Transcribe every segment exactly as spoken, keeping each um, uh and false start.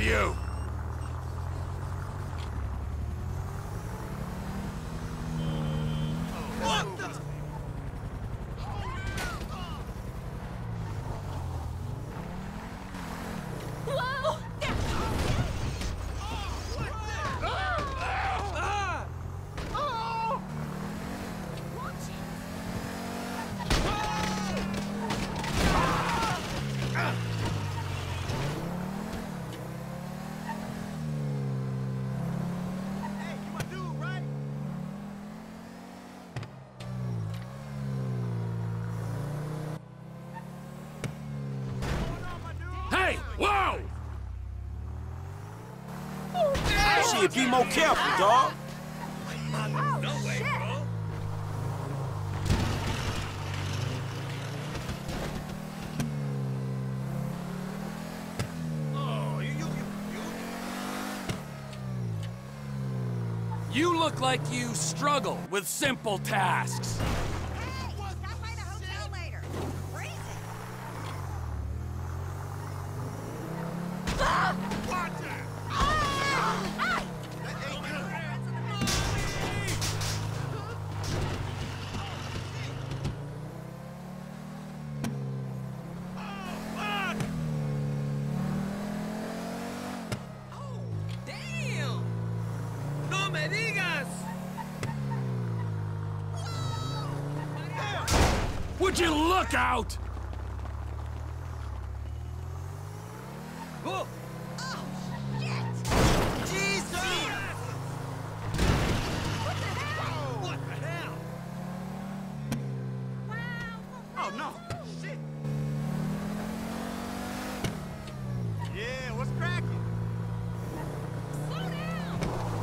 you! What the? Whoa! Hey! Whoa! Shit, be more careful, dog. No way, bro. Oh, you, you, you, you. You look like you struggle with simple tasks. Hey, stop by the hotel later. Crazy. Watch it. Ah! Oh, damn. No me digas. Would you look out? Oh, Oh, shit! Jesus. What the hell? What the hell? Wow. Oh, no. Shit. Yeah, what's cracking? Slow down.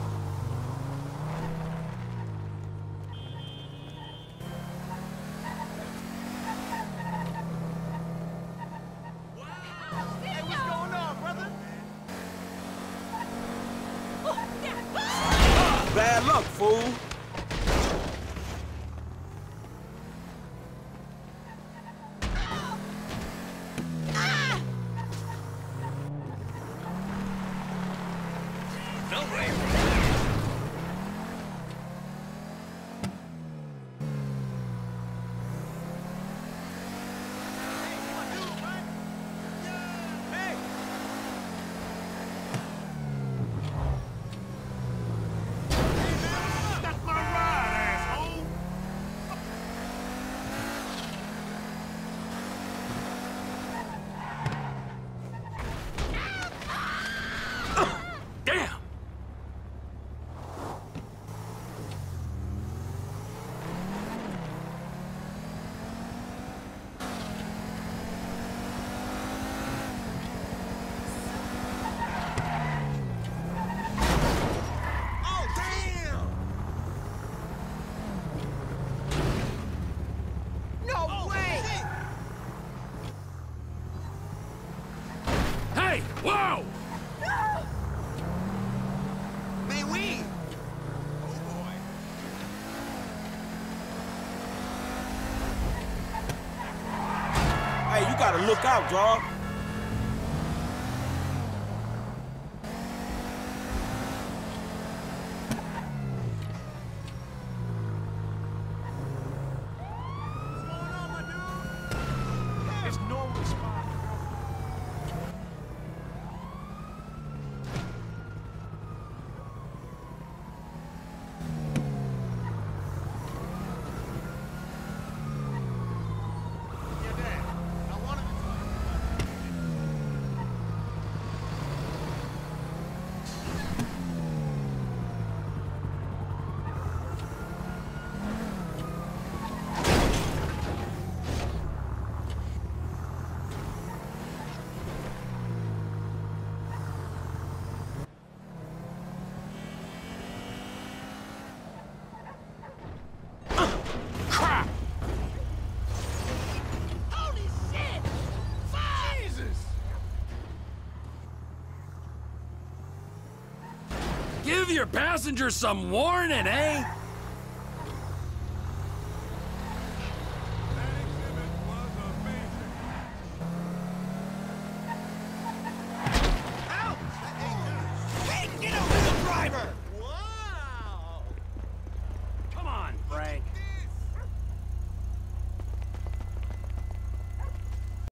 Hey, what's going on, brother? Oh, yeah. Bad luck, fool. Ah! No way, bro. Hey! That's my ride, asshole! Damn! Oh, damn! No way! Hey! Whoa! Man, we! Oh, boy. Hey, you gotta look out, dog. What's going on, my dude? It's normal spot. Yeah, Dad. I wanted to tell you. Crap! Holy shit! Jesus! Give your passengers some warning, eh?